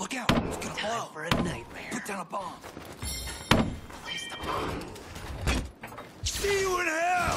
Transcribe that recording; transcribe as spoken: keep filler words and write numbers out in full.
Look out! It's gonna Time blow. for a nightmare. Put down a bomb. Place the bomb. See you in hell!